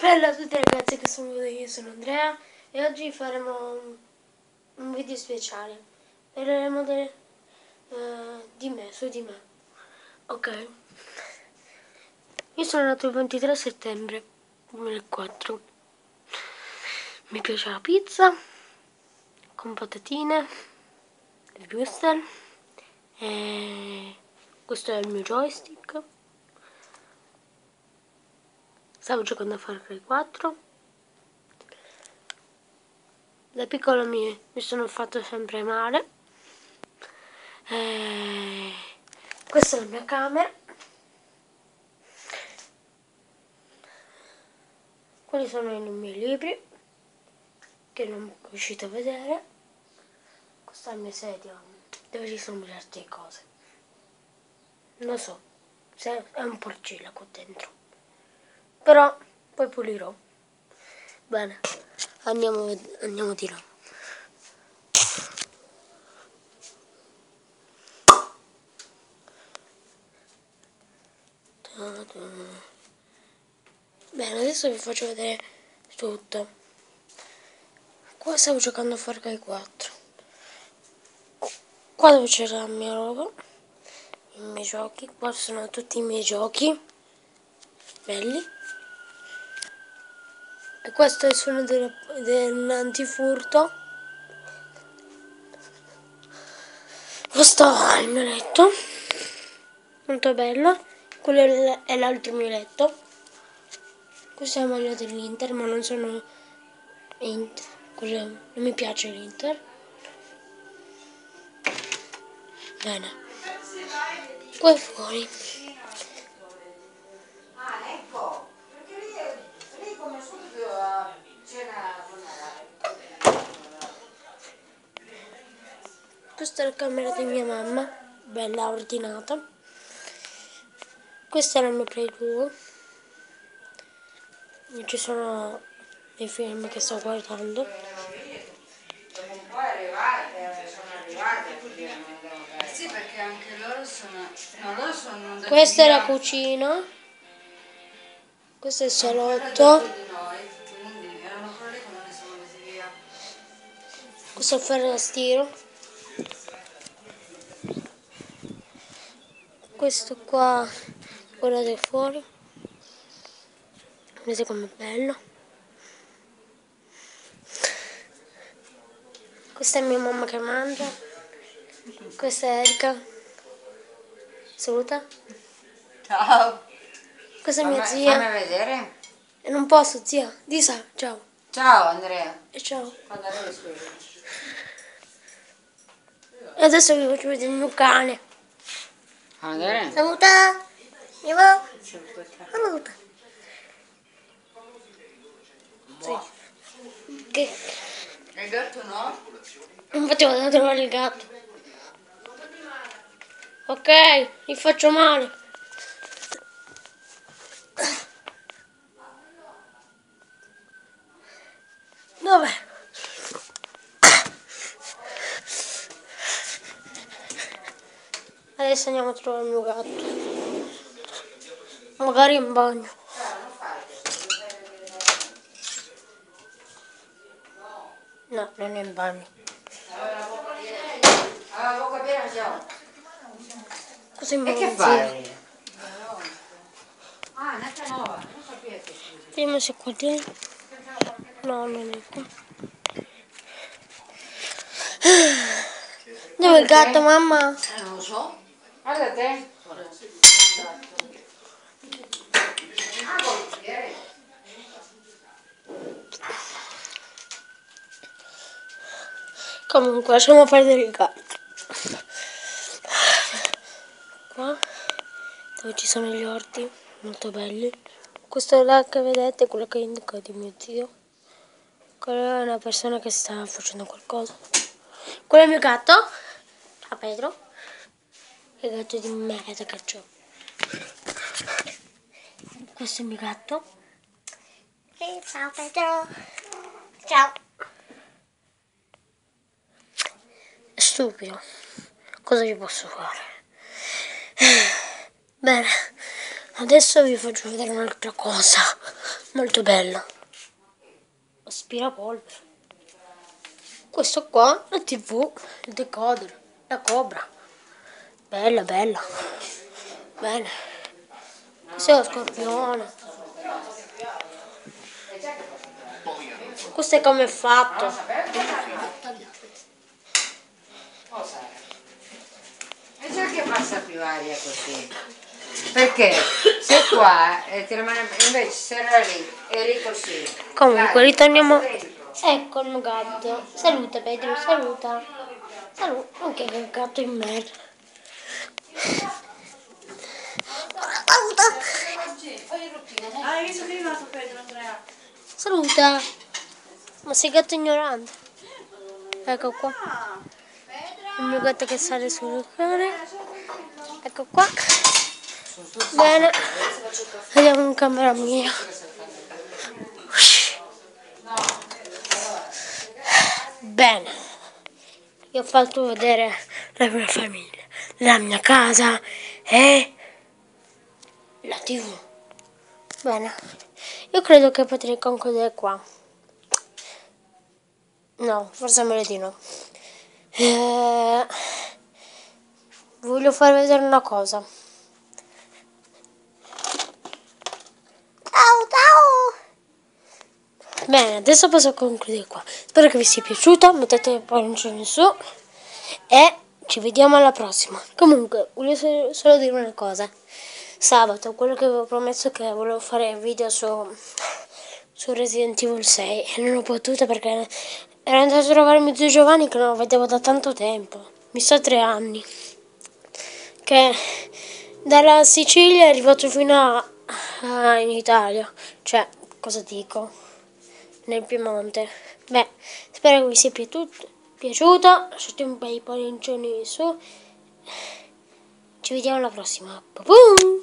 Bella a tutti ragazzi, che sono io, sono Andrea e oggi faremo un video speciale. Parleremo di me, su di me. Ok. Io sono nato il 23 settembre 2004. Mi piace la pizza con patatine, il wurstel e questo è il mio joystick. Stavo giocando a Far Cry 4. Da piccolo mi sono fatto sempre male. Questa è la mia camera. Quelli sono i miei libri che non riuscite a vedere. Questa è la mia sedia dove ci sono certe cose. Non so se è un porcella qua dentro, però poi pulirò. Bene, andiamo di là. Bene, adesso vi faccio vedere tutto. Qua stavo giocando a Far Cry 4. Qua dove c'era la mia roba, i miei giochi. Qua sono tutti i miei giochi belli. E questo è il suono dell'antifurto. Questo è il mio letto, molto bello. Quello è l'altro mio letto. Questa è la maglia dell'Inter, ma non sono Inter. Non mi piace l'Inter. Bene. Poi fuori. Ecco, perché lì come subito c'era Questa è la camera di mia mamma, bella ordinata. Questa è la mia Play 2. Ci sono i film che sto guardando. dopo un po' sono arrivate. Sì, perché anche loro sono. No, loro sono andati Questa è via la cucina. Questo è il dopo salotto. di noi, quindi erano quelli che non sono andati via. Questo è il ferro da stiro. Questo qua, guardate fuori. Vedete com'è bello. Questa è mia mamma che mangia. Questa è Erika. Saluta. Ciao. Questa è mia zia. Fammi vedere. E non posso, zia. Disa, ciao. Ciao Andrea. E ciao. Quando arrivi scusa. E adesso vi faccio vedere il mio cane. Andrea? Saluta. Viva. Saluta. Sì. Che? Il gatto no? Infatti vado a trovare il gatto. Ok, gli faccio male. Dov'è? Adesso andiamo a trovare il mio gatto. Magari in bagno. No, non è in bagno. La bocca piena già. Cosa in E che bagno? fai? Ah, netta nuova, non sapete. Vediamo se è qua dentro. No, non è qua. Dove è il gatto, mamma? Non lo so. Guarda te. Comunque, lasciamo perdere il gatto. Qua, dove ci sono gli orti, molto belli. Questo là che vedete è quello che indico di mio zio. Quella è una persona che sta facendo qualcosa. Quello è il mio gatto. Ciao Pedro. Che gatto di merda che c'ho. Questo è il mio gatto. Ciao Pedro. Ciao. È stupido. Cosa gli posso fare? Bene. Adesso vi faccio vedere un'altra cosa molto bella. Aspirapolvere. Questo qua, la TV, il decoder, la Cobra. Bella, bella. Bene. Questo è lo scorpione. Questo è come è fatto. E già che passa più aria così? Perché se qua ti rimane, invece se era lì, eri così. Comunque ritorniamo. Ecco il mio gatto. Saluta Pedro, saluta. Saluta. Anche che gatto in merda. Saluta. Hai visto che è arrivato Pedro, Andrea? Saluta. Ma sei gatto ignorante. Ecco qua. Il mio gatto che sale sul cane. Ecco qua. Bene. Andiamo in camera mia. Bene. Vi ho fatto vedere la mia famiglia, la mia casa e la TV. Bene. Io credo che potrei concludere qua. No, forse meglio di no. Voglio far vedere una cosa. Ciao, ciao! Bene, adesso posso concludere qua. Spero che vi sia piaciuto, mettete il pollice in su e ci vediamo alla prossima. Comunque, voglio solo dire una cosa. Sabato, quello che avevo promesso che volevo fare il video su Resident Evil 6 e non ho potuto perché ero andato a trovare mio zio Giovanni che non lo vedevo da tanto tempo. Mi sa 3 anni. Che dalla Sicilia è arrivato fino in Italia. Cioè, cosa dico? Nel Piemonte. Beh, spero che vi sia piaciuto. Lasciate un bel pollicione su. Ci vediamo alla prossima. Boom!